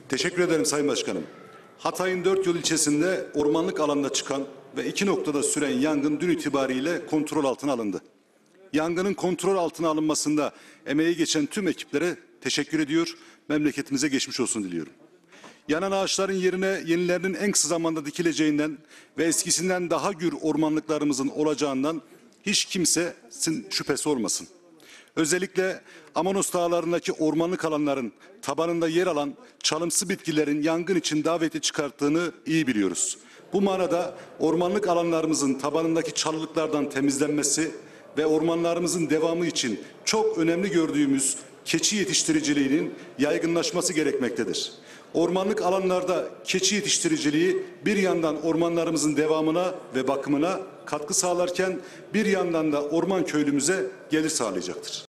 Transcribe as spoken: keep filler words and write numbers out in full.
Teşekkür ederim Sayın Başkanım. Hatay'ın dört yol ilçesinde ormanlık alanda çıkan ve iki noktada süren yangın dün itibariyle kontrol altına alındı. Yangının kontrol altına alınmasında emeği geçen tüm ekiplere teşekkür ediyor, memleketimize geçmiş olsun diliyorum. Yanan ağaçların yerine yenilerinin en kısa zamanda dikileceğinden ve eskisinden daha gür ormanlıklarımızın olacağından hiç kimsenin şüphesi olmasın. Özellikle Amanos Dağları'ndaki ormanlık alanların tabanında yer alan çalımsı bitkilerin yangın için daveti çıkarttığını iyi biliyoruz. Bu manada ormanlık alanlarımızın tabanındaki çalılıklardan temizlenmesi ve ormanlarımızın devamı için çok önemli gördüğümüz keçi yetiştiriciliğinin yaygınlaşması gerekmektedir. Ormanlık alanlarda keçi yetiştiriciliği bir yandan ormanlarımızın devamına ve bakımına katkı sağlarken bir yandan da orman köylümüze gelir sağlayacaktır.